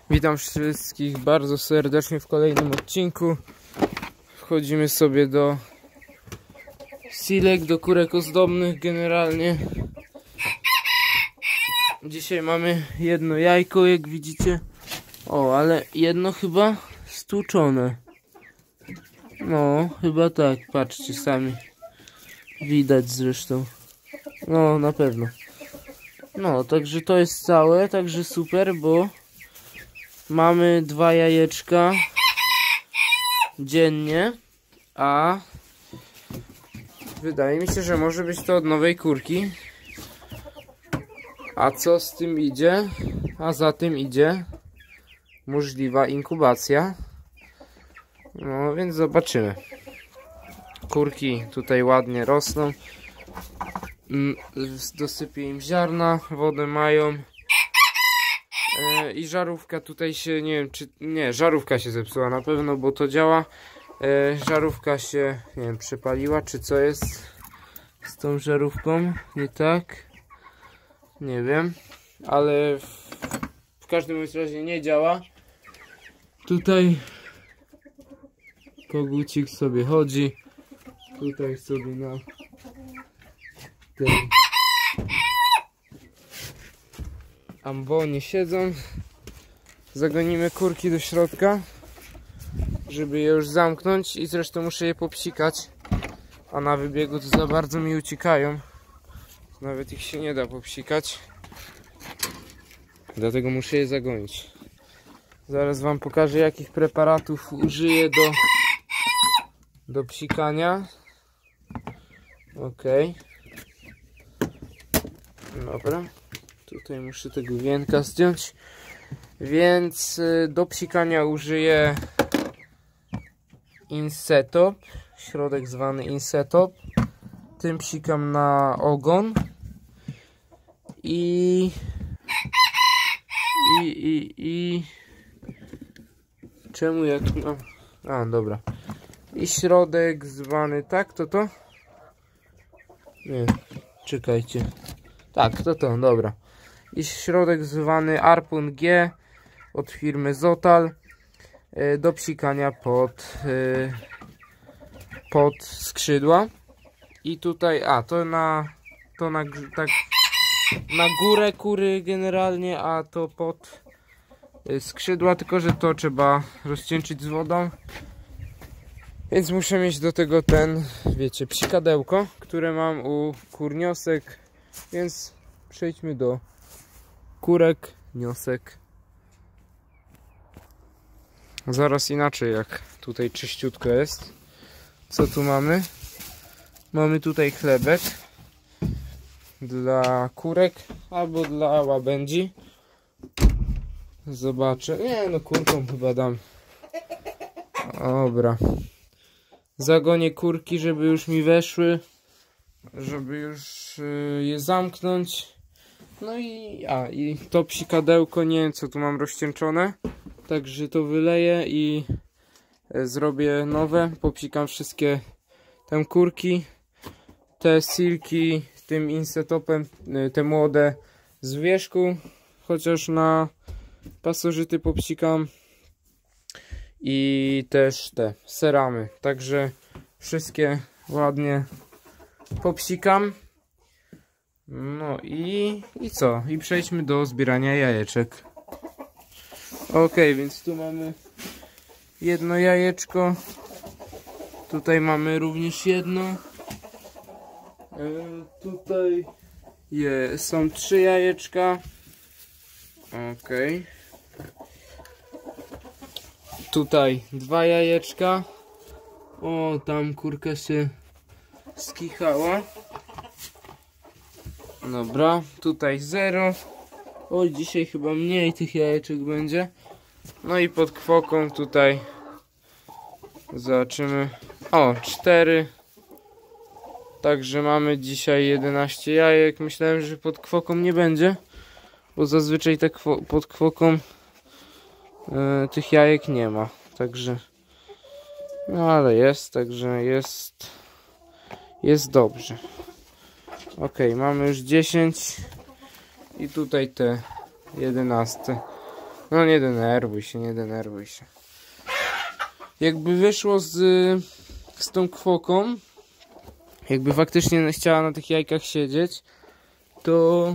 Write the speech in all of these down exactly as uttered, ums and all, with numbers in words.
Witam wszystkich bardzo serdecznie w kolejnym odcinku. Wchodzimy sobie do silek, do kurek ozdobnych generalnie. Dzisiaj mamy jedno jajko, jak widzicie. O, ale jedno chyba stłuczone. No, chyba tak, patrzcie sami. Widać zresztą. No, na pewno. No, także to jest całe, także super, bo mamy dwa jajeczka dziennie, a wydaje mi się, że może być to od nowej kurki. A co z tym idzie? A za tym idzie możliwa inkubacja. No więc zobaczymy. Kurki tutaj ładnie rosną. Dosypię im ziarna, wodę mają. I żarówka tutaj się, nie wiem czy, nie, żarówka się zepsuła na pewno, bo to działa. e, Żarówka się, nie wiem, przepaliła, czy co jest z tą żarówką, nie tak? Nie wiem, ale w, w każdym razie nie działa. Tutaj kogucik sobie chodzi, tutaj sobie na tej ambonie siedzą. Zagonimy kurki do środka, żeby je już zamknąć, i zresztą muszę je popsikać, a na wybiegu to za bardzo mi uciekają. Nawet ich się nie da popsikać, dlatego muszę je zagonić. Zaraz wam pokażę, jakich preparatów użyję do do psikania. Ok, dobra. Tutaj muszę tego wienka zdjąć. Więc do psikania użyję Insetop, środek zwany Insetop. Tym psikam na ogon. I i i i czemu ja tu mam? A, dobra. I środek zwany, tak, to to? Nie, czekajcie. Tak, to to, dobra. I środek zwany Arpun G od firmy Zotal do psikania pod, pod skrzydła. I tutaj, a to na to na, tak, na górę kury generalnie, a to pod skrzydła, tylko że to trzeba rozcieńczyć z wodą. Więc muszę mieć do tego ten, wiecie, psikadełko, które mam u kurniosek. Więc przejdźmy do kurek, niosek. Zaraz inaczej, jak tutaj czyściutko jest. Co tu mamy? Mamy tutaj chlebek dla kurek albo dla łabędzi. Zobaczę. Nie, no kurkom chyba dam. Dobra. Zagonię kurki, żeby już mi weszły, żeby już je zamknąć. No i, a, i to psikadełko, nie wiem co tu mam rozcieńczone, także to wyleję i zrobię nowe. Popsikam wszystkie te kurki, te silki tym Insetopem, te młode z wierzchu, chociaż na pasożyty popsikam. I też te seramy, także wszystkie ładnie popsikam. No i, i co? I przejdźmy do zbierania jajeczek. Ok, więc tu mamy jedno jajeczko. Tutaj mamy również jedno. E, tutaj je, są trzy jajeczka. Ok. Tutaj dwa jajeczka. O, tam kurka się skichała. Dobra, tutaj zero. Oj, dzisiaj chyba mniej tych jajeczek będzie. No i pod kwoką tutaj zobaczymy. O, cztery. Także mamy dzisiaj jedenaście jajek. Myślałem, że pod kwoką nie będzie, bo zazwyczaj tak pod kwoką yy, tych jajek nie ma. Także no ale jest, także jest jest dobrze. Ok, mamy już dziesięć i tutaj te jedenaste. No nie denerwuj się, nie denerwuj się. Jakby wyszło z, z tą kwoką, jakby faktycznie chciała na tych jajkach siedzieć, to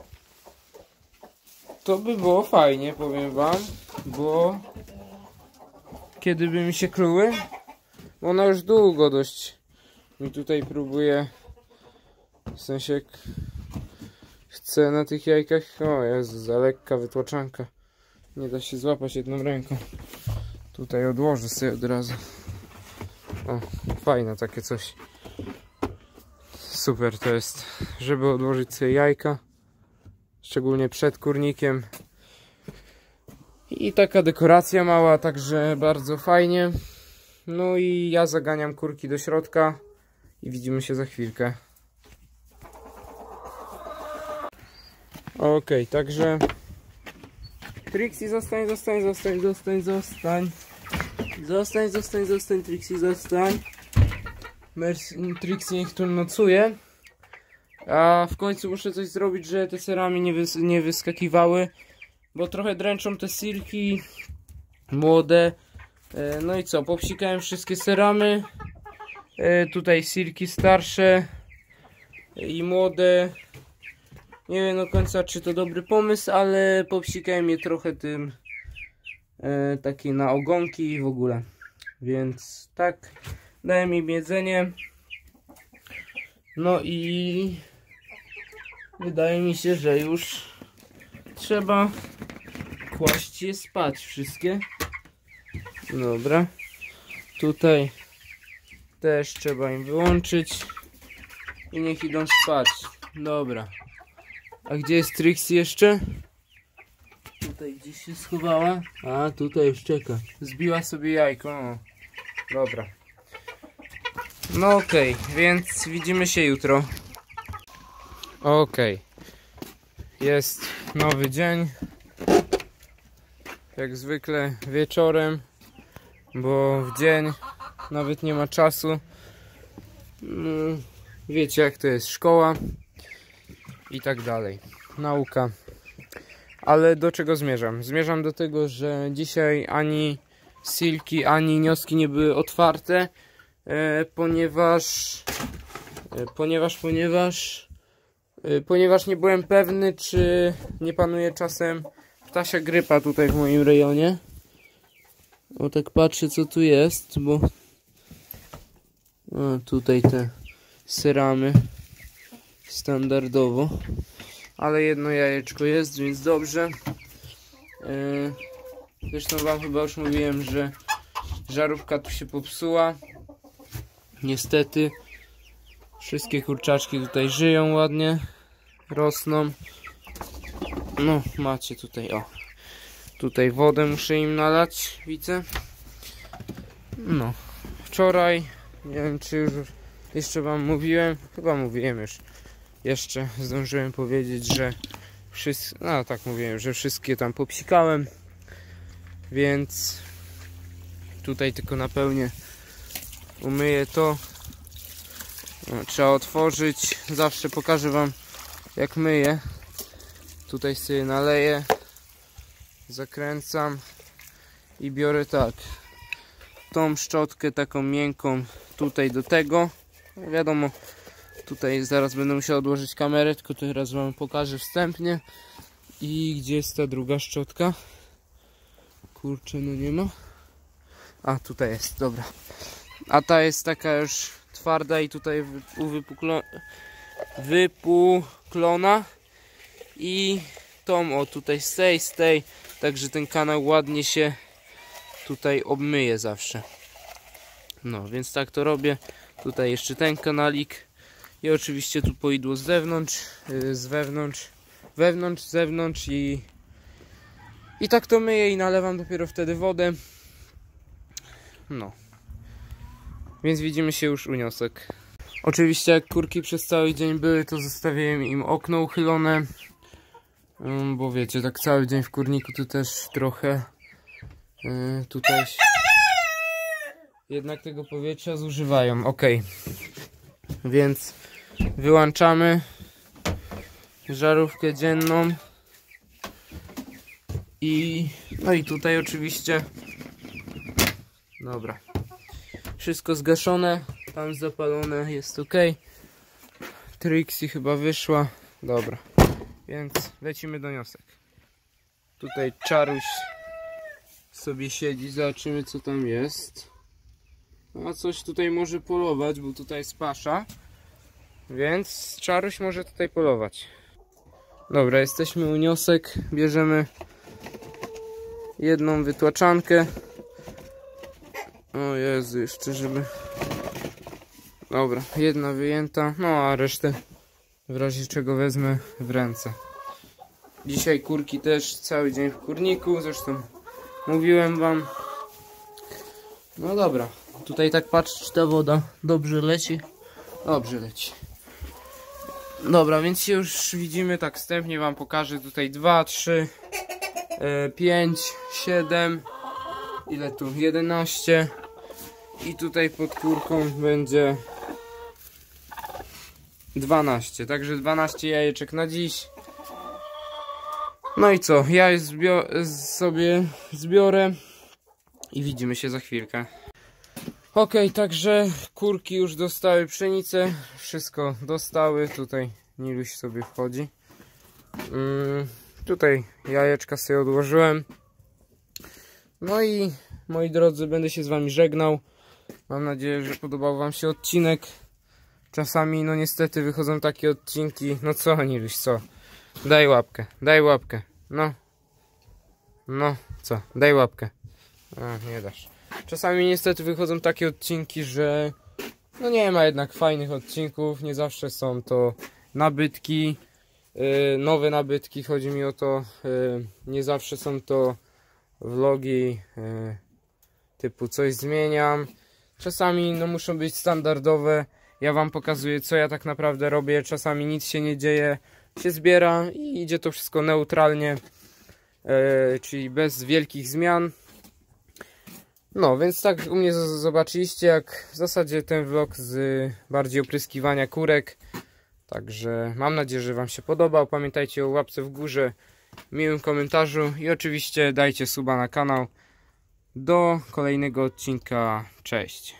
to by było fajnie, powiem wam, bo kiedy by mi się kluły, bo ona już długo dość mi tutaj próbuje, w sensie chce na tych jajkach, o Jezu, za lekka wytłaczanka, nie da się złapać jedną ręką. Tutaj odłożę sobie od razu. O, fajne takie coś. Super to jest, żeby odłożyć sobie jajka, szczególnie przed kurnikiem. I taka dekoracja mała, także bardzo fajnie. No i ja zaganiam kurki do środka i widzimy się za chwilkę. Ok, także Trixie, zostań, zostań, zostań, zostań, zostań. Zostań, zostań, zostań, Trixie, zostań. Mercy, Trixie niech tu nocuje. A w końcu muszę coś zrobić, że te serami nie, wys nie wyskakiwały. Bo trochę dręczą te silki młode. E, no i co, popsikałem wszystkie seramy. E, tutaj silki starsze i młode. Nie wiem do końca, czy to dobry pomysł, ale popsikałem je trochę tym e, takie na ogonki i w ogóle. Więc tak, dałem im jedzenie. No i wydaje mi się, że już trzeba kłaść je spać wszystkie. Dobra. Tutaj też trzeba im wyłączyć i niech idą spać. Dobra. A gdzie jest Trixie jeszcze? Tutaj gdzieś się schowała. A tutaj już czeka. Zbiła sobie jajko. O. Dobra. No okej, okay, więc widzimy się jutro. Okej. Okay. Jest nowy dzień. Jak zwykle wieczorem, bo w dzień nawet nie ma czasu. Wiecie jak to jest, szkoła i tak dalej, nauka. Ale do czego zmierzam? Zmierzam do tego, że dzisiaj ani silki, ani nioski nie były otwarte, e, ponieważ e, ponieważ, ponieważ e, ponieważ nie byłem pewny, czy nie panuje czasem ptasia grypa tutaj w moim rejonie. O, tak patrzę co tu jest, bo o, tutaj te seramy standardowo, ale jedno jajeczko jest, więc dobrze. Yy, zresztą wam chyba już mówiłem, że żarówka tu się popsuła. Niestety wszystkie kurczaczki tutaj żyją ładnie, rosną. No macie tutaj, o, tutaj wodę muszę im nalać, widzę. No, wczoraj, nie wiem czy już jeszcze wam mówiłem, chyba mówiłem już, jeszcze zdążyłem powiedzieć, że wszystkie, no tak mówiłem, że wszystkie tam popsikałem, więc tutaj tylko napełnię, umyję to. No, trzeba otworzyć, zawsze pokażę wam jak myję. Tutaj sobie naleję, zakręcam i biorę tak, tą szczotkę taką miękką tutaj do tego. Wiadomo, tutaj zaraz będę musiał odłożyć kamerę, tylko teraz wam pokażę wstępnie. I gdzie jest ta druga szczotka? Kurczę, no nie ma. A, tutaj jest, dobra. A ta jest taka już twarda i tutaj uwypuklo... wypuklona. I tą, o tutaj z tej, z tej. Także ten kanał ładnie się tutaj obmyje zawsze. No, więc tak to robię. Tutaj jeszcze ten kanalik. I oczywiście tu poidło z zewnątrz, yy, z wewnątrz, wewnątrz, z zewnątrz i i tak to myję i nalewam dopiero wtedy wodę. No. Więc widzimy się już u niosek. Oczywiście jak kurki przez cały dzień były, to zostawiłem im okno uchylone. Yy, bo wiecie, tak cały dzień w kurniku to też trochę yy, tutaj jednak tego powietrza zużywają. Ok. Więc wyłączamy żarówkę dzienną I no i tutaj oczywiście, dobra, wszystko zgaszone, tam zapalone, jest ok. Trixie chyba wyszła, dobra, więc lecimy do niosek. Tutaj Czaruś sobie siedzi, zobaczymy co tam jest. A coś tutaj może polować, bo tutaj jest pasza, więc Czaruś może tutaj polować. Dobra, jesteśmy u niosek, bierzemy jedną wytłaczankę. O Jezu, jeszcze żeby... Dobra, jedna wyjęta, no a resztę w razie czego wezmę w ręce. Dzisiaj kurki też cały dzień w kurniku, zresztą mówiłem wam. No dobra, tutaj tak patrzę, czy ta woda dobrze leci. Dobrze leci. Dobra, więc się już widzimy, tak wstępnie wam pokażę. Tutaj dwa, trzy, pięć, siedem, ile tu? jedenaście. I tutaj pod kurką będzie dwanaście, także dwanaście jajeczek na dziś. No i co, ja je zbio sobie zbiorę i widzimy się za chwilkę. Ok, także kurki już dostały pszenicę, wszystko dostały, tutaj Niluś sobie wchodzi. Yy, tutaj jajeczka sobie odłożyłem. No i moi drodzy, będę się z wami żegnał. Mam nadzieję, że podobał wam się odcinek. Czasami no niestety wychodzą takie odcinki. No co Niluś, co? Daj łapkę, daj łapkę. No. No, co? Daj łapkę. A, nie dasz. Czasami niestety wychodzą takie odcinki, że no nie ma jednak fajnych odcinków. Nie zawsze są to nabytki, yy, nowe nabytki, chodzi mi o to. Yy, nie zawsze są to vlogi yy, typu coś zmieniam. Czasami no muszą być standardowe. Ja wam pokazuję, co ja tak naprawdę robię. Czasami nic się nie dzieje, się zbiera i idzie to wszystko neutralnie, yy, czyli bez wielkich zmian. No, więc tak u mnie zobaczyliście, jak w zasadzie ten vlog z bardziej opryskiwania kurek. Także mam nadzieję, że wam się podobał. Pamiętajcie o łapce w górze, miłym komentarzu i oczywiście dajcie suba na kanał. Do kolejnego odcinka. Cześć.